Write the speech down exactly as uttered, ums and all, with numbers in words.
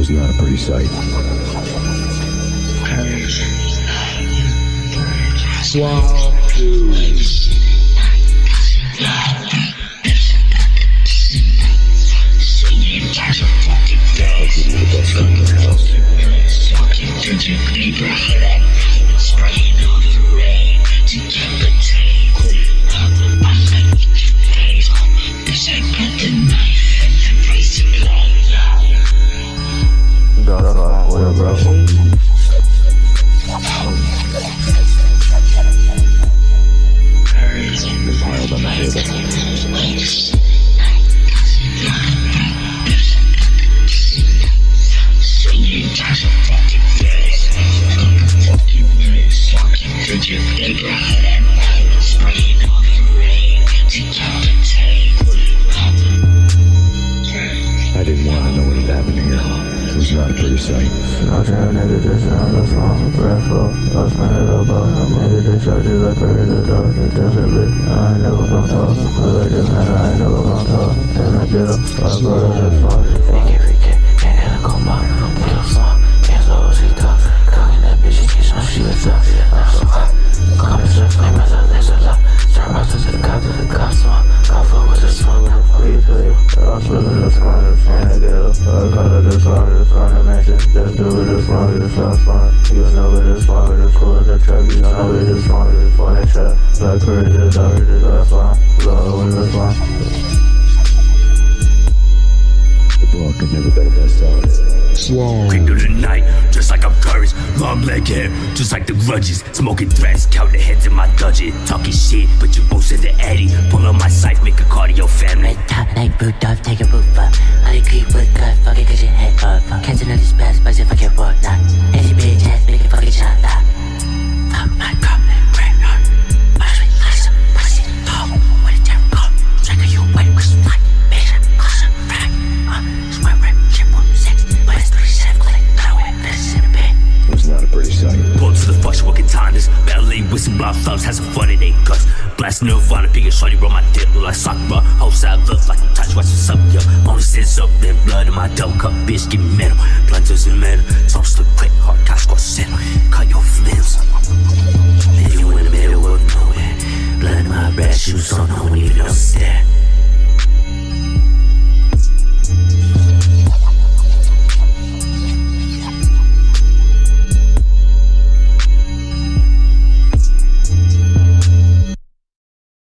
was not a pretty sight. Swampkill. Piled on the table. I didn't want to know what had happened here. It was not a pretty sight. I turned nigga just on the phone, breathful. I was my head up, nigga just shot you like a the dog. Just a bit, I ain't never gonna talk. But like this matter, I ain't never gonna talk. And I get up, I go to the phone. Think every kid, can't hit a coma. Put a song, can't slow as he talk. Talking that bitch, she some shit is up. I'm so hot. Come and surf, my mother, there's a lot. Start out to the cop, to the cop, small. Cop for with the smoke. What do you tell you? I'm slipping the phone, the phone, I get up. I call it the phone, the phone, I mention. Just do it as long as it sounds fun. You know it is long, it is cool in the trap. You know it is long, it is fun in trap. Like courage, the dog, it is last long. Low in the fun. The block could never better best out. Creep through the night, just like I'm courage. Long leg hair, just like the grudges. Smoking threats, count the heads in my dungeon. Talking shit, but you both in the eddy. Pull on my scythe, make a cardio family. Top like boot up, take a boot up. I agree with cut, fuck it, cause your head up. Catching all these bad spies if I get walk now. Any bitch ass, make a fucking shot now. Fuck my cup, graveyard. My sweet lies, my city dog. What a damn call. Track of you, wait, cause I'm like, bitch, cause I'm right. Uh, swear rap, shit, one, six. But it's three, seven, click, no way, this in a bed. It was not a pretty sight. Pull to the fucking working timers. Ballet with some blood thugs, has some fun in they guts. Blast Nirvana, pig and shorty, roll my dip like Sakura. Whole side look like I'm touch, watch what's up, yo. Only sits up, then blood in my double cup, bitch, give me metal. Blunts in metal, toast to quick, hard cash, go settle. Cut your flips. Leave you in the middle of nowhere. Blood in my red shoes, so no one even knows there.